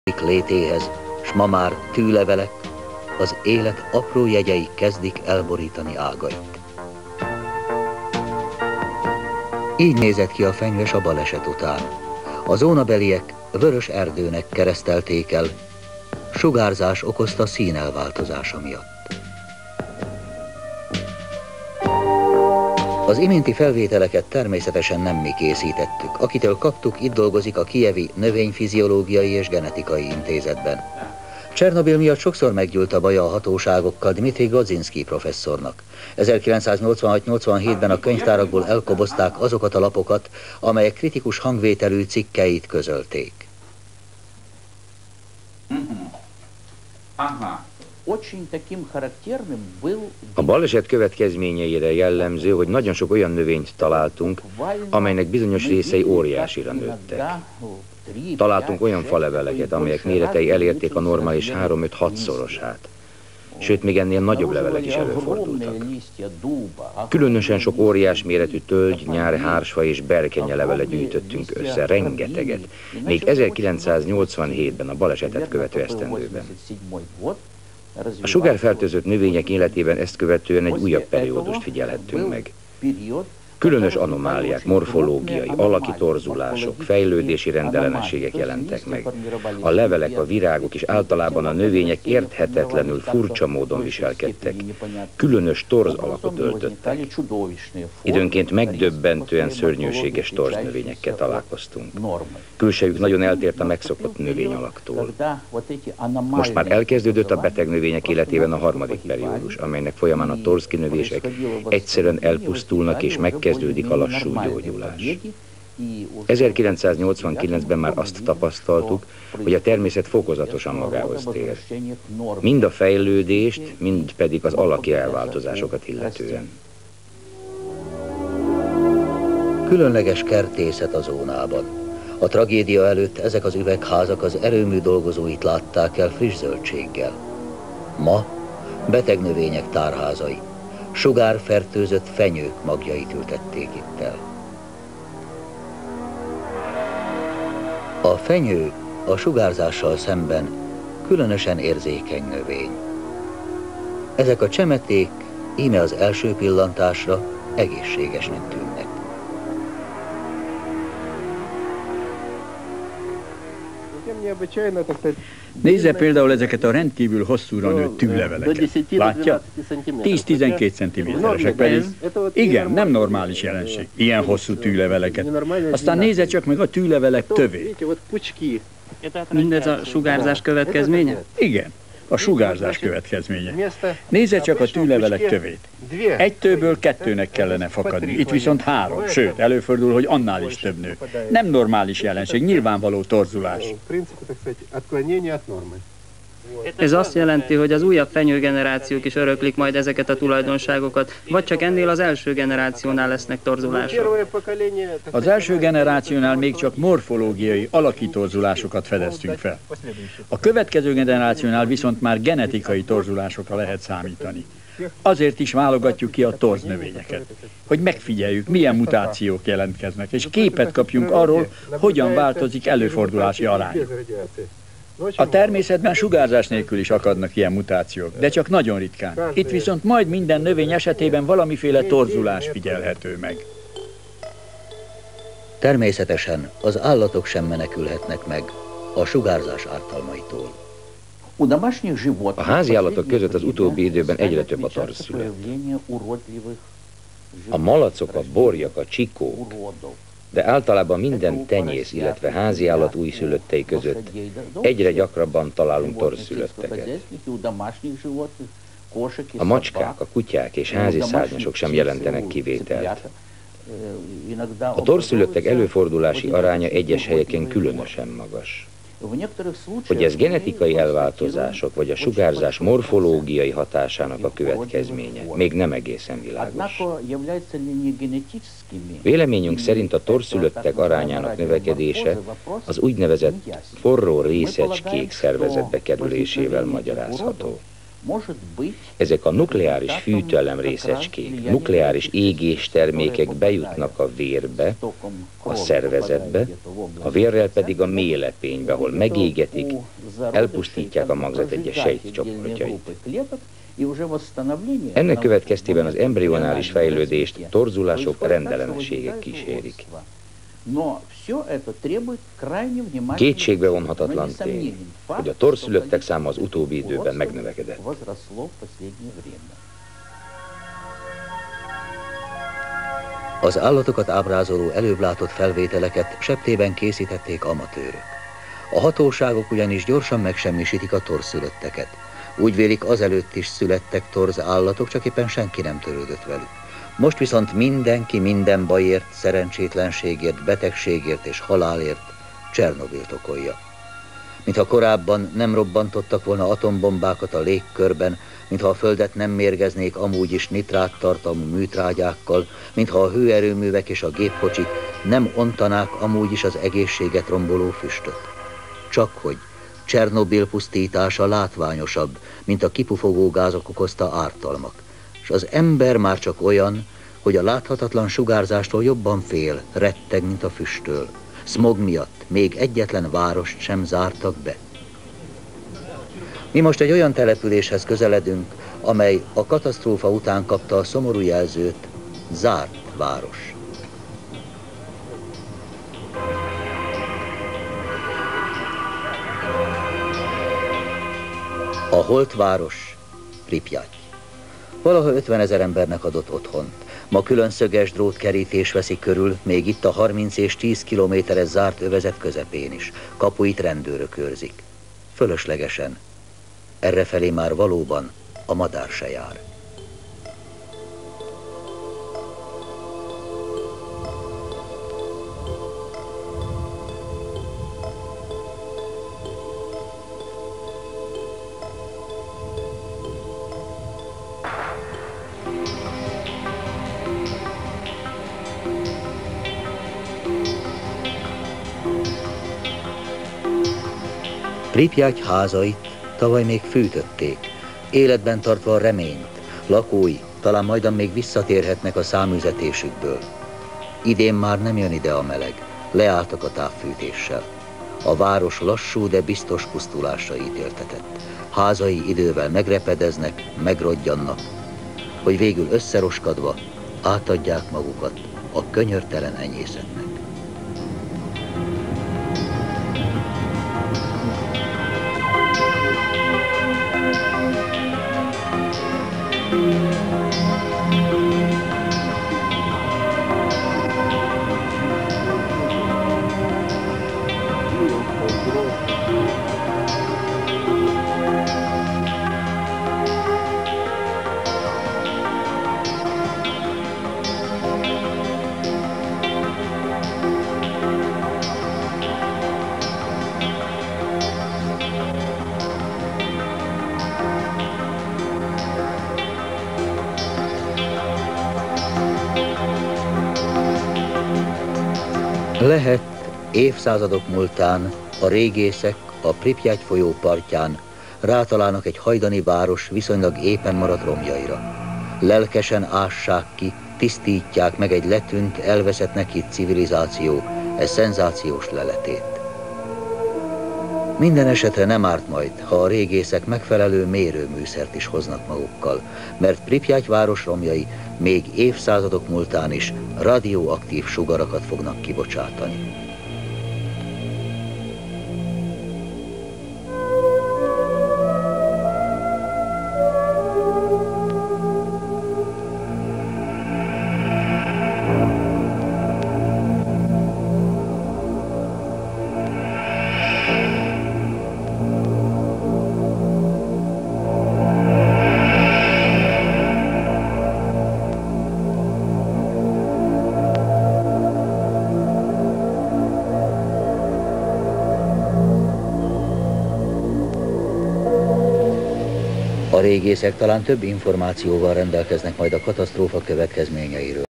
létéhez, s ma már tűlevelek, az élet apró jegyei kezdik elborítani ágait. Így nézett ki a fenyves a baleset után. A zónabeliek vörös erdőnek keresztelték el, sugárzás okozta színelváltozása miatt. Az iménti felvételeket természetesen nem mi készítettük. Akitől kaptuk, itt dolgozik a kijevi Növényfiziológiai és Genetikai Intézetben. Csernobil miatt sokszor meggyűlt a baja a hatóságokkal Dmitri Godzinski professzornak. 1986-87-ben a könyvtárakból elkobozták azokat a lapokat, amelyek kritikus hangvételű cikkeit közölték. A baleset következményeire jellemző, hogy nagyon sok olyan növényt találtunk, amelynek bizonyos részei óriásira nőttek. Találtunk olyan faleveleket, amelyek méretei elérték a normális 3-5-6 szorosát. Sőt, még ennél nagyobb levelek is előfordultak. Különösen sok óriás méretű tölgy, nyár, hársfa és berkenye levele gyűjtöttünk össze, rengeteget, még 1987-ben a balesetet követő esztendőben. A sugárfertőzött növények életében ezt követően egy újabb periódust figyelhettünk meg. Különös anomáliák, morfológiai, alaki torzulások, fejlődési rendellenességek jelentek meg. A levelek, a virágok és általában a növények érthetetlenül furcsa módon viselkedtek. Különös torz alakot öltöttek. Időnként megdöbbentően szörnyűséges torznövényekkel találkoztunk. Külsejük nagyon eltért a megszokott növényalaktól. Most már elkezdődött a beteg növények életében a harmadik periódus, amelynek folyamán a torzkinövések egyszerűen elpusztulnak és megkezdődik a lassú gyógyulás. 1989-ben már azt tapasztaltuk, hogy a természet fokozatosan magához tér. Mind a fejlődést, mind pedig az alaki elváltozásokat illetően. Különleges kertészet a zónában. A tragédia előtt ezek az üvegházak az erőmű dolgozóit látták el friss zöldséggel. Ma beteg növények tárházai, sugárfertőzött fenyők magjait ültették itt el. A fenyő a sugárzással szemben különösen érzékeny növény. Ezek a csemeték íme az első pillantásra egészségesnek tűnnek. Nézze például ezeket a rendkívül hosszúra nőtt tűleveleket. Látja? 10-12 cm-esek pedig. Igen, nem normális jelenség. Ilyen hosszú tűleveleket. Aztán nézze csak meg a tűlevelek tövét. Mindez a sugárzás következménye? Igen, a sugárzás következménye. Nézze csak a tűlevelek tövét. Egy tőből 2-nek kellene fakadni, itt viszont 3, sőt, előfordul, hogy annál is több nő. Nem normális jelenség, nyilvánvaló torzulás. Ez azt jelenti, hogy az újabb fenyőgenerációk is öröklik majd ezeket a tulajdonságokat, vagy csak ennél az első generációnál lesznek torzulások? Az első generációnál még csak morfológiai, alaki torzulásokat fedeztünk fel. A következő generációnál viszont már genetikai torzulásokra lehet számítani. Azért is válogatjuk ki a torznövényeket, hogy megfigyeljük, milyen mutációk jelentkeznek, és képet kapjunk arról, hogyan változik előfordulási arány. A természetben sugárzás nélkül is akadnak ilyen mutációk, de csak nagyon ritkán. Itt viszont majd minden növény esetében valamiféle torzulás figyelhető meg. Természetesen az állatok sem menekülhetnek meg a sugárzás ártalmaitól. A házi állatok között az utóbbi időben egyre több a torzszület. A malacok, a borjak, a csikók, de általában minden tenyész, illetve háziállat újszülöttei között egyre gyakrabban találunk torzszülötteket. A macskák, a kutyák és házi szárnyasok sem jelentenek kivételt. A torzszülöttek előfordulási aránya egyes helyeken különösen magas. Hogy ez genetikai elváltozások vagy a sugárzás morfológiai hatásának a következménye, még nem egészen világos. Véleményünk szerint a torzszülöttek arányának növekedése az úgynevezett forró részecskék szervezetbe kerülésével magyarázható. Ezek a nukleáris fűtőelem részecskék, nukleáris égés termékek bejutnak a vérbe, a szervezetbe, a vérrel pedig a méhlepénybe, ahol megégetik, elpusztítják a magzat egyes sejtcsoportjait. Ennek következtében az embrionális fejlődést torzulások, rendellenességek kísérik. Kétségbe vonhatatlan tény, hogy a torszülöttek száma az utóbbi időben megnövekedett. Az állatokat ábrázoló előbb látott felvételeket septében készítették amatőrök. A hatóságok ugyanis gyorsan megsemmisítik a torszülötteket. Úgy vélik, azelőtt is születtek torz állatok, csak éppen senki nem törődött velük. Most viszont mindenki minden bajért, szerencsétlenségért, betegségért és halálért Csernobilt okolja. Mintha korábban nem robbantottak volna atombombákat a légkörben, mintha a Földet nem mérgeznék amúgy is nitráttartalmú műtrágyákkal, mintha a hőerőművek és a gépkocsik nem ontanák amúgy is az egészséget romboló füstöt. Csak hogy Csernobil pusztítása látványosabb, mint a kipufogó gázok okozta ártalmak. És az ember már csak olyan, hogy a láthatatlan sugárzástól jobban fél, retteg, mint a füsttől. Smog miatt még egyetlen várost sem zártak be. Mi most egy olyan településhez közeledünk, amely a katasztrófa után kapta a szomorú jelzőt, zárt város. A holt város, Pripyat. Valaha 50 000 embernek adott otthont. Ma külön szöges drótkerítés veszi körül, még itt a 30 és 10 kilométeres zárt övezet közepén is. Kapuit rendőrök őrzik. Fölöslegesen. Errefelé már valóban a madár se jár. Pripyat házait tavaly még fűtötték, életben tartva a reményt, lakói talán majdan még visszatérhetnek a száműzetésükből. Idén már nem jön ide a meleg, leálltak a távfűtéssel. A város lassú, de biztos pusztulásra ítéltetett. Házai idővel megrepedeznek, megrodjannak, hogy végül összeroskadva átadják magukat a könyörtelen enyészetnek. Lehet, évszázadok múltán a régészek a Pripyat folyó partján rátalálnak egy hajdani város viszonylag épen maradt romjaira. Lelkesen ássák ki, tisztítják meg egy letűnt, elveszettnek hitt civilizáció szenzációs leletét. Minden esetre nem árt majd, ha a régészek megfelelő mérőműszert is hoznak magukkal, mert Pripyat város romjai még évszázadok múltán is radioaktív sugarakat fognak kibocsátani. A régészek talán több információval rendelkeznek majd a katasztrófa következményeiről.